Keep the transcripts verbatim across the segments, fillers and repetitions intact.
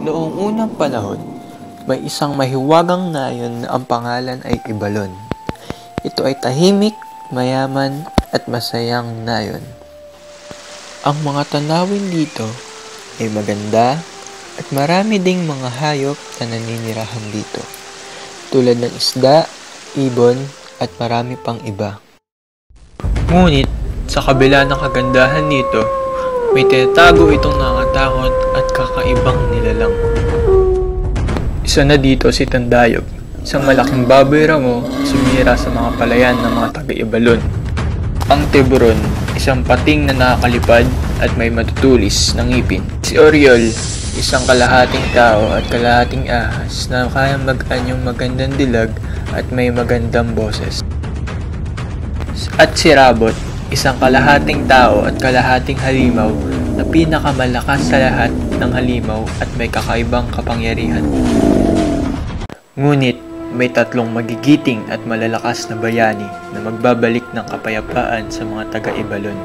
Noong unang panahon, may isang mahiwagang nayon na ang pangalan ay Ibalon. Ito ay tahimik, mayaman at masayang nayon. Ang mga tanawin dito ay maganda at marami ding mga hayop na naninirahan dito, tulad ng isda, ibon at marami pang iba. Ngunit sa kabila ng kagandahan nito, may tinatago itong nangatakot at kakaibang nilalang. Isa na dito si Tandayog, isang malaking baboy ramo sumira sa mga palayan ng mga taga-Ibalon. Ang Tiburon, isang pating na nakakalipad at may matutulis na ngipin. Si Oriol, isang kalahating tao at kalahating ahas na kayang mag-anyong magandang dilag at may magandang boses. At si Rabot, isang kalahating tao at kalahating halimaw na pinakamalakas sa lahat ng halimaw at may kakaibang kapangyarihan. Ngunit may tatlong magigiting at malalakas na bayani na magbabalik ng kapayapaan sa mga taga-Ibalon.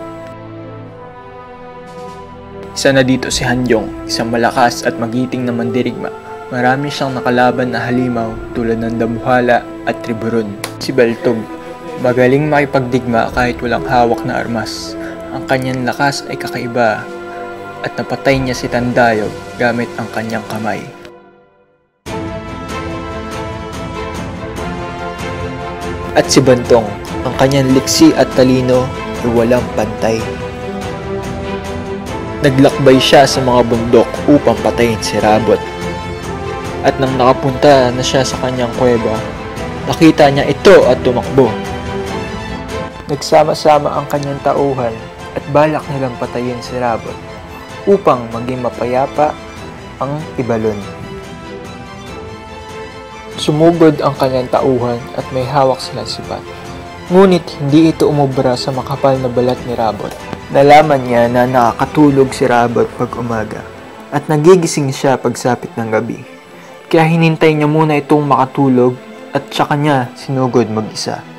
Isa na dito si Hanjong, isang malakas at magiting na mandirigma. Marami siyang nakalaban na halimaw tulad ng Dambuhala at Tiburon. Si Baltog, magaling makipagdigma kahit walang hawak na armas. Ang kanyang lakas ay kakaiba at napatay niya si Tandayog gamit ang kanyang kamay. At si Bantong, ang kanyang liksi at talino ay walang pantay. Naglakbay siya sa mga bundok upang patayin si Rabot. At nang nakapunta na siya sa kanyang kuweba, nakita niya ito at tumakbo. Nagsama-sama ang kanyang tauhan at balak nilang patayin si Rabot upang maging mapayapa ang Ibalon. Sumugod ang kanyang tauhan at may hawak silang sipat. Ngunit hindi ito umubra sa makapal na balat ni Rabot. Nalaman niya na nakakatulog si Rabot pag umaga at nagigising siya pagsapit ng gabi. Kaya hinintay niya muna itong makatulog at saka niya sinugod mag-isa.